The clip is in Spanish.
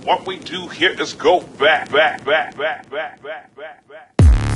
What we do here is go back, back, back, back, back, back, back, back.